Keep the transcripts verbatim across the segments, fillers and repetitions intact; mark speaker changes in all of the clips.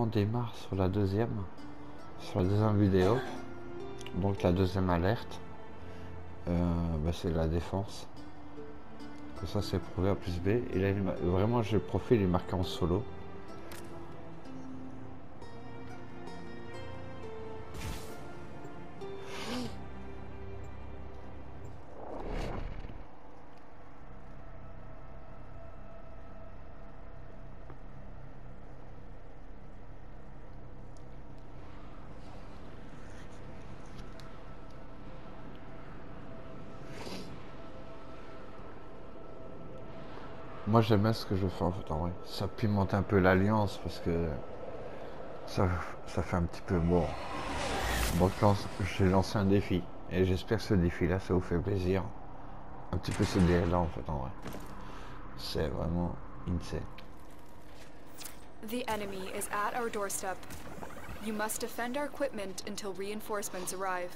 Speaker 1: démarre sur la deuxième, sur la deuxième vidéo. Donc la deuxième alerte, euh, bah, c'est la défense. Que ça c'est prouvé à plus B. Et là, il vraiment, j'ai le profil, il est marqué en solo. Moi j'aime bien ce que je fais en fait en vrai. Ça pimente un peu l'alliance parce que ça, ça fait un petit peu bon. Donc j'ai lancé un défi et j'espère que ce défi là ça vous fait plaisir. Un petit peu ce D L là en fait en vrai. C'est vraiment insane.
Speaker 2: The enemy is at our doorstep. You must defend our equipment until reinforcements arrive.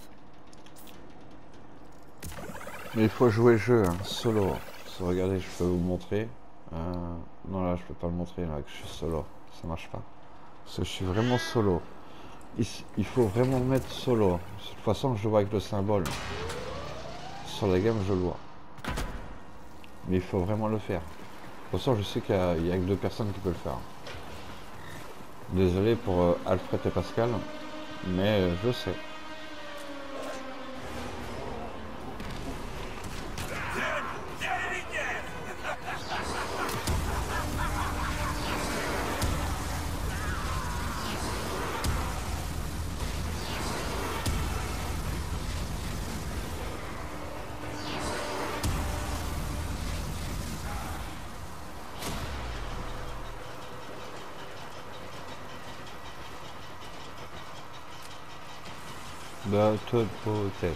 Speaker 1: Mais il faut jouer le jeu hein, solo. So, regardez, je peux vous montrer. Euh, non là je peux pas le montrer là que je suis solo. Ça marche pas. Parce que je suis vraiment solo. Il, il faut vraiment mettre solo. De toute façon je le vois avec le symbole. Sur la gamme je le vois. Mais il faut vraiment le faire. De toute façon je sais qu'il n'y a, a que deux personnes qui peuvent le faire. Désolé pour euh, Alfred et Pascal. Mais euh, je sais. De toute beauté.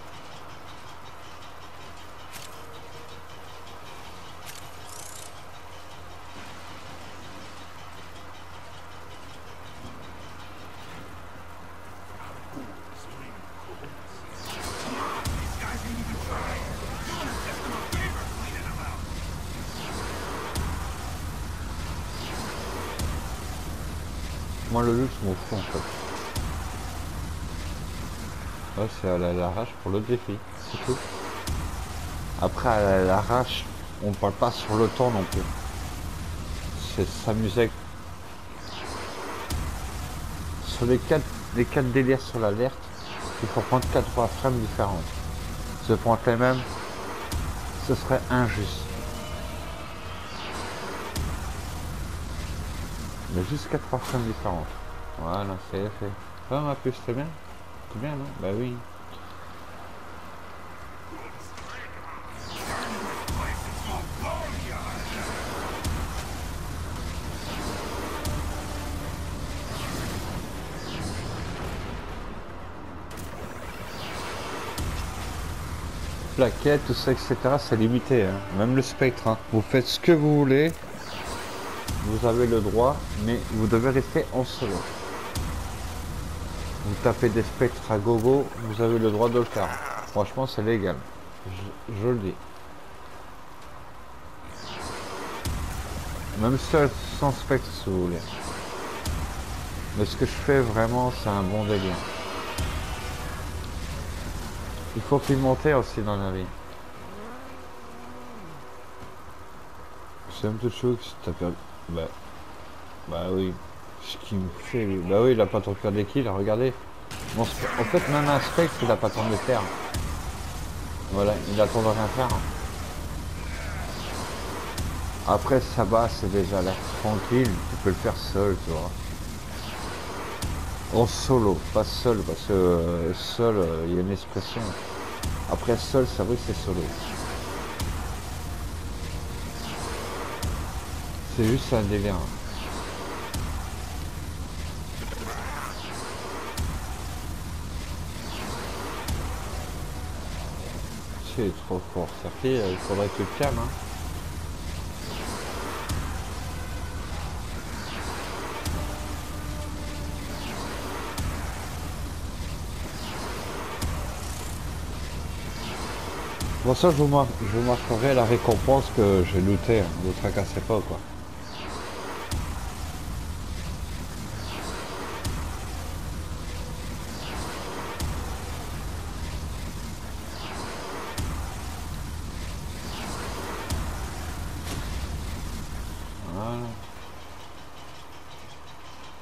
Speaker 1: Moi le luxe m'en fout en fait. Ouais, c'est à l'arrache pour le défi, c'est tout. Après à l'arrache, on parle pas sur le temps non plus. C'est s'amuser. Sur les quatre les quatre délires sur l'alerte, il faut prendre quatre trois frames différentes. Se prendre les mêmes, ce serait injuste. Mais juste quatre trois frames différentes. Voilà, c'est fait. Ah ma puce, c'est bien. C'est bien non? Bah oui. Plaquettes, tout ça, et cetera. C'est limité, hein. Même le spectre. Hein. Vous faites ce que vous voulez. Vous avez le droit, mais vous devez rester en solo. Vous tapez des spectres à gogo, vous avez le droit de le faire. Franchement, c'est légal. Je, je le dis. Même seul, sans spectre, si vous voulez. Mais ce que je fais vraiment, c'est un bon délire. Il faut pimenter aussi dans la vie. C'est un peu chaud que tu tapes. Bah, bah oui. Ce qui me fait. Bah oui, il a pas trop faire des kills, regardez. Bon, en fait, même un spectre, il a pas tant de faire. Voilà, il attend de rien faire. Après, ça va, c'est déjà l'air tranquille. Tu peux le faire seul, tu vois. En solo, pas seul, parce que euh, seul, il euh, y a une expression. Après, seul, c'est vrai que c'est solo. C'est juste un délire. C'est trop fort, ça fait, il faudrait que tu te calmes. Hein. Bon ça je vous, mar je vous marquerai la récompense que j'ai looté, hein. Ne vous tracassez pas quoi.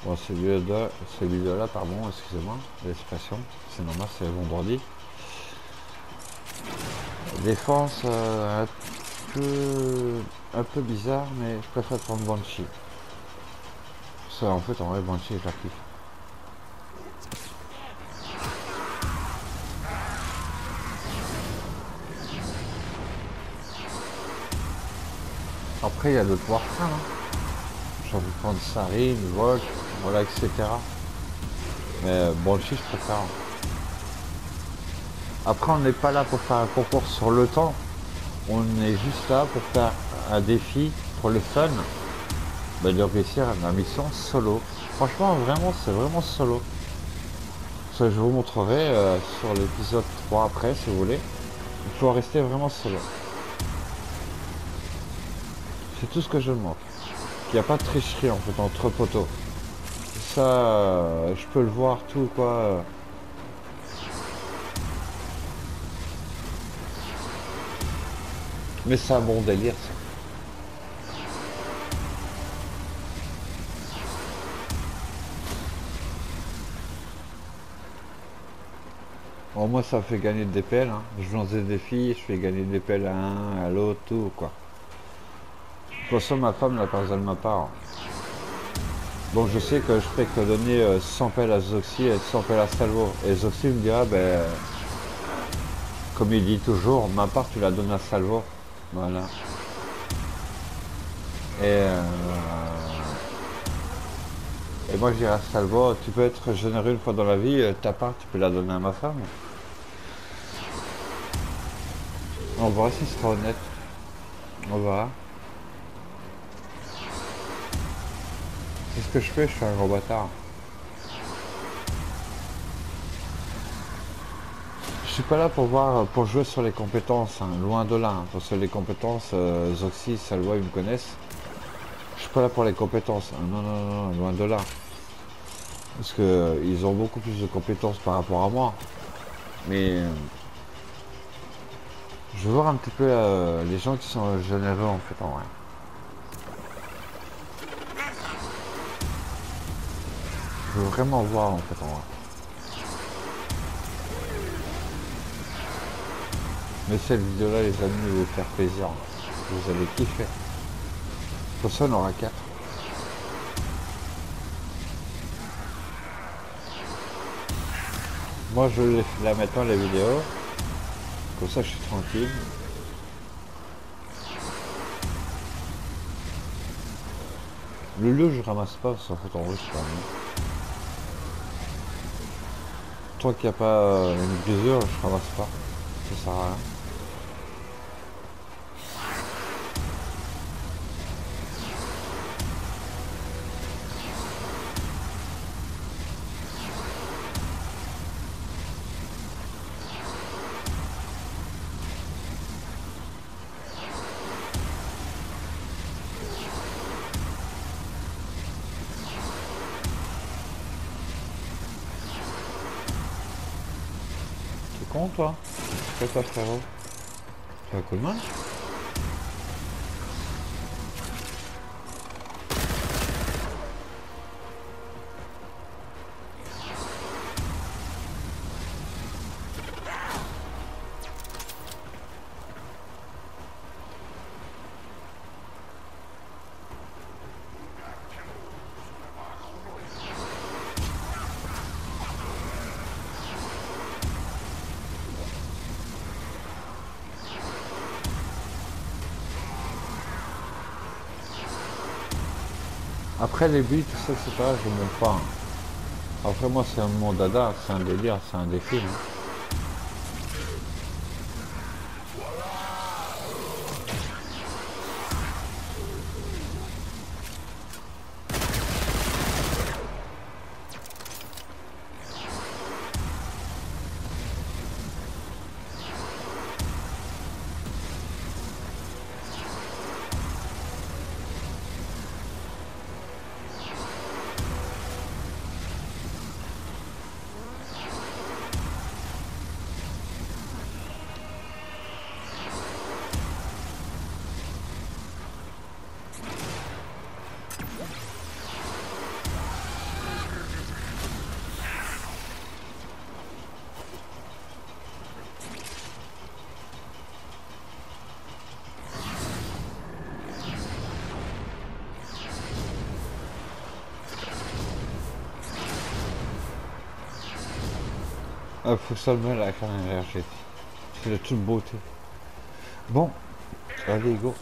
Speaker 1: Bon, celui-là, celui-là, pardon, excusez-moi, l'expression, c'est normal, c'est vendredi. Défense euh, un peu un peu bizarre, mais je préfère prendre Banshee. Ça, en fait, en vrai, Banshee, je la kiffe. Après, il y a d'autres Warcraft, hein. J'ai envie de prendre Sarin, Volk, voilà, et cetera. Mais euh, Banshee, je préfère. Après, on n'est pas là pour faire un concours sur le temps. On est juste là pour faire un défi pour le fun, bah, de réussir la mission solo. Franchement, vraiment, c'est vraiment solo. Ça, je vous montrerai euh, sur l'épisode trois après, si vous voulez. Il faut rester vraiment solo. C'est tout ce que je demande. Il n'y a pas de tricherie en fait entre poteaux. Ça, euh, je peux le voir tout quoi. Mais c'est un bon délire ça. Bon, moi ça fait gagner des pelles. Hein. Je lance des défis, je fais gagner des pelles à un, à l'autre, tout quoi. De toute façon, ma femme n'a pas besoin de ma part. Donc je sais que je ferai que donner euh, cent pelles à Zoxy et cent pelles à Salvo. Et Zoxy me dira, ben, comme il dit toujours, ma part tu la donnes à Salvo. Voilà. Et, euh, et moi je dirais à Salvo, tu peux être généreux une fois dans la vie, ta part tu peux la donner à ma femme. On verra si ce sera honnête. On verra. C'est ce que je fais, je suis un gros bâtard. Je suis pas là pour voir, pour jouer sur les compétences, hein, loin de là. Hein, parce que les compétences, euh, Zoxy, Salvo, ils me connaissent. Je suis pas là pour les compétences. Hein, non, non, non, non, loin de là. Parce que euh, ils ont beaucoup plus de compétences par rapport à moi. Mais euh, je veux voir un petit peu euh, les gens qui sont généreux en fait en vrai. Je veux vraiment voir en fait en vrai. Mais cette vidéo là les amis, va vous faire plaisir. Vous allez kiffer. Pour ça on aura quatre. Moi je vais la maintenant la vidéo. Comme ça je suis tranquille. Le lieu je ramasse pas parce qu'en fait en vrai je suis pas mieux. Tant qu'il n'y a pas euh, une brisure, je ramasse pas. Ça sert à rien. T'es con toi? Fais quoi frérot? Tu as un coup de main? Après les buts, tout ça, et cetera, je ne monte pas. Hein. Après moi c'est un mon dada, c'est un délire, c'est un défi. Hein. Ah, faut que ça le mette la crème énergétique. C'est de toute beauté. Bon, allez, go.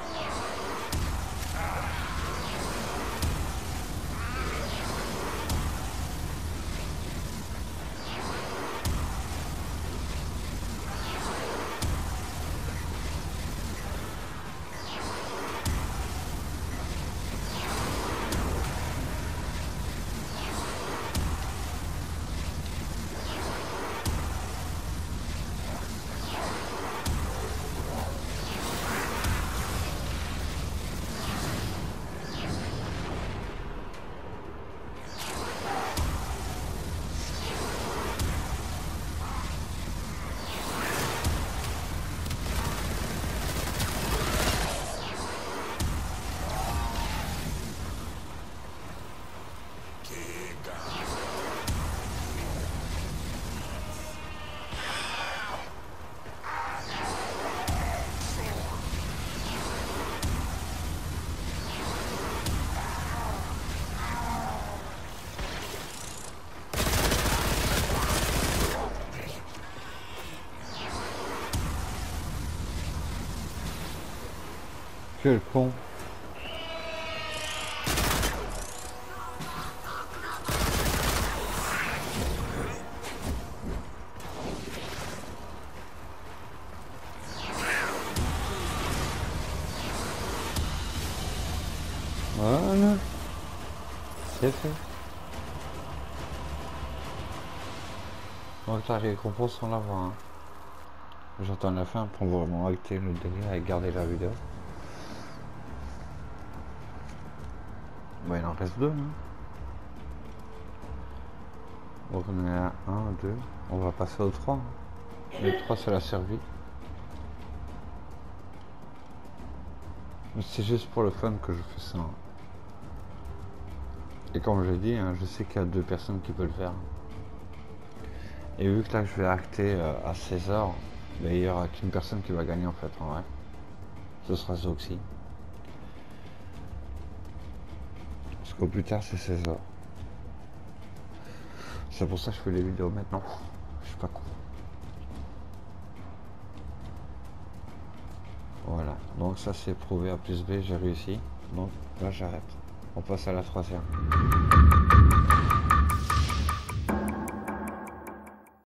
Speaker 1: Quel con. Voilà. C'est fait. Donc la récompense on la voit. Hein. J'attends la fin pour vraiment acter le délire et garder la vidéo. Bon, il en reste deux. Hein. Donc on est à un, deux. On va passer au trois. Hein. Le trois c'est la survie. C'est juste pour le fun que je fais ça. Hein. Et comme je l'ai dit, hein, je sais qu'il y a deux personnes qui peuvent le faire. Et vu que là je vais acter euh, à seize heures, ben, il n'y aura qu'une personne qui va gagner en fait en vrai. Ce sera Zoxy. Parce qu'au plus tard c'est seize heures. C'est pour ça que je fais les vidéos maintenant. Je suis pas con. Voilà, donc ça c'est prouvé à plus B, j'ai réussi. Donc là j'arrête. On passe à la troisième.